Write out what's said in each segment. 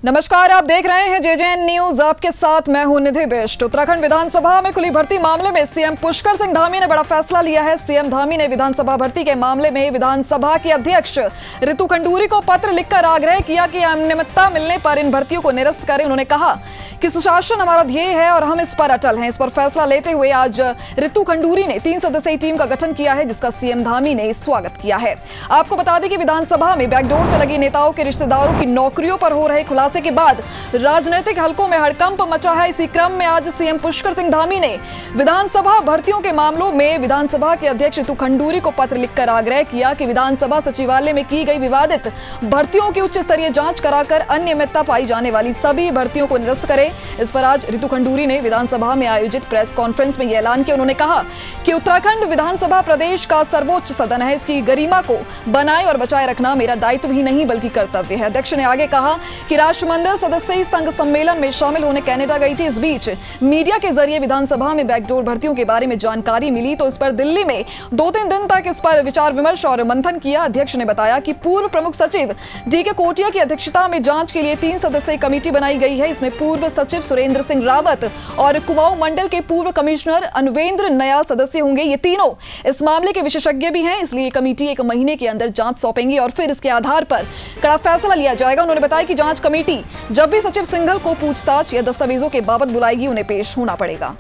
नमस्कार, आप देख रहे हैं जेजेएन न्यूज। आपके साथ मैं हूं निधि बिष्ट। उत्तराखंड विधानसभा में खुली भर्ती मामले में सीएम पुष्कर सिंह धामी ने बड़ा फैसला लिया है। सीएम धामी ने विधानसभा भर्ती के मामले में विधानसभा की अध्यक्ष ऋतु खंडूरी को पत्र लिखकर आग्रह किया कि अनियमितता मिलने पर इन भर्तियों को निरस्त करें। उन्होंने कहा कि सुशासन हमारा ध्येय है और हम इस पर अटल हैं। इस पर फैसला लेते हुए आज ऋतु खंडूरी ने 3 सदस्यीय टीम का गठन किया है, जिसका सीएम धामी ने स्वागत किया है। आपको बता दें कि विधानसभा में बैकडोर से लगी नेताओं के रिश्तेदारों की नौकरियों पर हो रहे खुलासे के बाद राजनीतिक हलकों में हड़कंप मचा है। इसी क्रम में आज सीएम पुष्कर सिंह धामी ने विधानसभा भर्तियों के मामलों में विधानसभा के अध्यक्ष ऋतु खंडूरी को पत्र लिखकर आग्रह किया कि विधानसभा सचिवालय में की गई विवादित भर्तियों की उच्च स्तरीय जांच कराकर अनियमितता पाई जाने वाली सभी भर्तियों को निरस्त करें। इस पर आज ऋतु खंडूरी ने विधानसभा में आयोजित प्रेस कॉन्फ्रेंस में यह ऐलान किया। उन्होंने कहा कि उत्तराखंड विधानसभा प्रदेश का सर्वोच्च सदन है, इसकी गरिमा को बनाए और बचाए रखना मेरा दायित्व ही नहीं बल्कि कर्तव्य है। अध्यक्ष ने आगे कहा कि राष्ट्रमंडल सदस्य संघ सम्मेलन में शामिल होने कनाडा गई थी। इस बीच मीडिया के जरिए विधानसभा में बैकडोर भर्तियों के बारे में जानकारी मिली तो इस पर दिल्ली में 2-3 दिन तक इस पर विचार विमर्श और मंथन किया। अध्यक्ष ने बताया कि पूर्व प्रमुख सचिव डीके कोटिया की अध्यक्षता में जांच के लिए 3 सदस्यीय कमेटी बनाई गई है। इसमें पूर्व सचिव सुरेंद्र सिंह रावत और कुमाऊं मंडल के पूर्व कमिश्नर अनुवेंद्र नयाल सदस्य होंगे। ये तीनों इस मामले के विशेषज्ञ भी हैं, इसलिए कमेटी 1 महीने के अंदर जांच सौंपेंगी और फिर इसके आधार पर कड़ा फैसला लिया जाएगा। उन्होंने बताया कि जांच कमेटी जब भी सचिव सिंघल को पूछताछ या दस्तावेजों के बाबत बुलाएगी, उन्हें पेश होना पड़ेगा।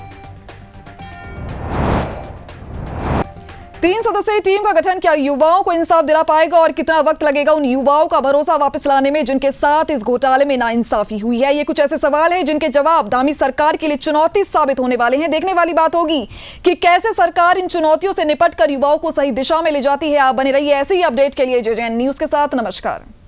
3 सदस्यीय टीम का गठन क्या युवाओं को इंसाफ दिला पाएगा और कितना वक्त लगेगा उन युवाओं का भरोसा वापस लाने में जिनके साथ इस घोटाले में नाइंसाफी हुई है? ये कुछ ऐसे सवाल हैं जिनके जवाब धामी सरकार के लिए चुनौती साबित होने वाले हैं। देखने वाली बात होगी कि कैसे सरकार इन चुनौतियों से निपटकर युवाओं को सही दिशा में ले जाती है। आप बने रहिए ऐसे ही अपडेट के लिए जेजेएन न्यूज के साथ। नमस्कार।